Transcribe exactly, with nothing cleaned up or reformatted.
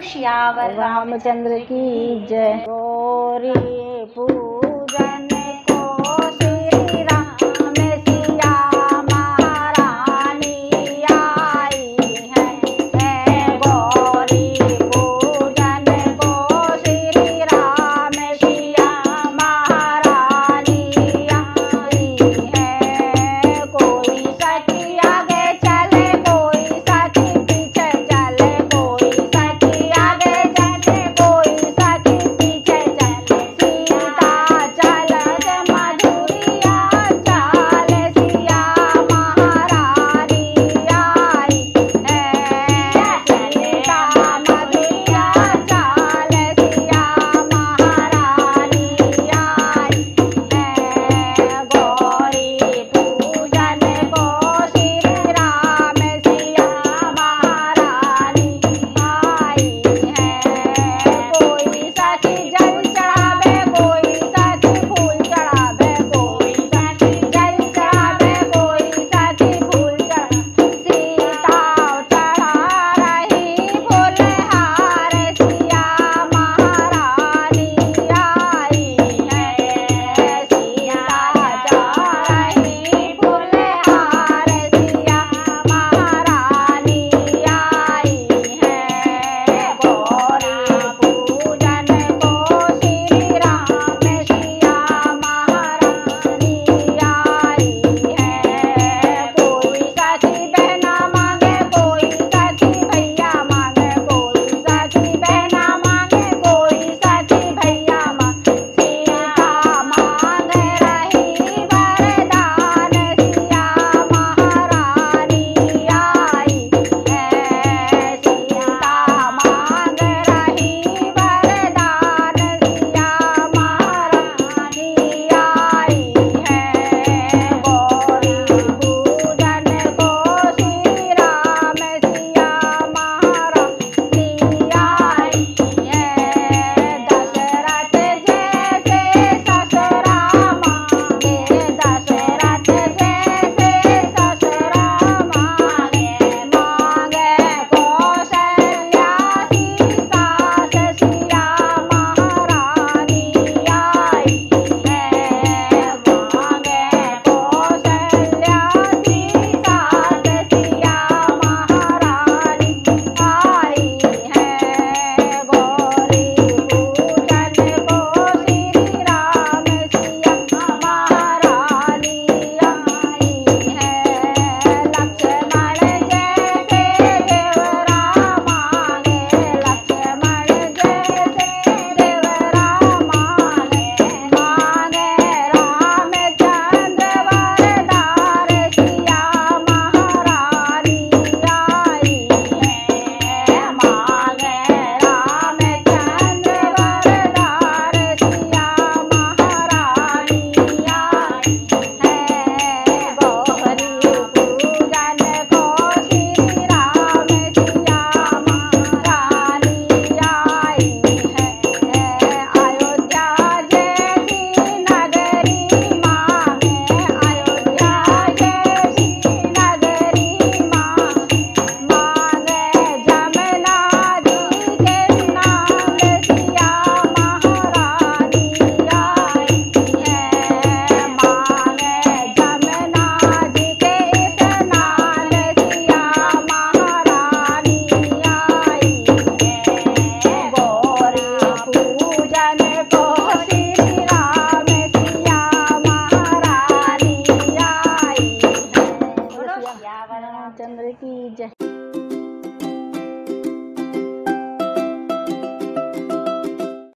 श्यावर रामचंद्र की जय। गौरी पूजन को श्री राम सिया महारानी आई है। गौरी पूजन को श्री राम सिया महारानी आई है। कोई सखी आगे चले, कोई सखी पीछे चले, कोई सखी आगे चले, कोई सखी पीछे चले। सीता चलत मधुरिया चाल सिया महारानी आई है। सीता मधुरिया चाल सिया महारानी आई है। गौरी पूजन को श्री राम सिया महारानी आई है। कोई सखी जल चढ़ावे, कोई सखी फूल चढ़ावे, कोई सखी जल चढ़ावे, कोई सखी फूल चढ़ावे। सीता चढ़ा रही फूलहार सिया महारानी आई है। सीता चढ़ा रही फूलहार सिया महारानी आई है। गौरी पूजन को श्री राम सिया महारानी आई है। कोई सखी बहना मांगे, कोई सखी भैया मांगे, कोई सखी बहना मांगे, कोई सखी भैया मांगे। सीता मांग रही वरदान सिया महारानी आई है। सीता मांग रही वरदान सिया महारानी आई है। गौरी पूजन को श्री राम सिया महारानी आई है। दशरथ जैसे ससुरा मांगे, दशरथ जैसे ससुरा मांगे, मांगे कौशल्या की सास सिया महारानी आई है। मांगे कौशल्या की सास सिया महारानी आई है। गौरी पूजन को श्री राम सिया महारानी आई है। लक्ष्मण जैसे देवरा मांगे, लक्ष्मण जैसे देवरा मांगे, मांगे रामचंद्र वरदार सिया महारानी आई है। मांगे रामचंद्र वरदार सिया महारानी आई है। गौरी पूजन को श्री राम सिया महारानी आई है। अयोध्या जैसी नगरी मांगे, अयोध्या जैसी नगरी मांगे, मांगे जमुना जी के स्नान सिया महारानी आई है। मांगे जमुना जी के स्नान सिया महारानी आई है। गौरी पूजन को श्री राम सिया महारानी आई है। रामचंद्र की जय।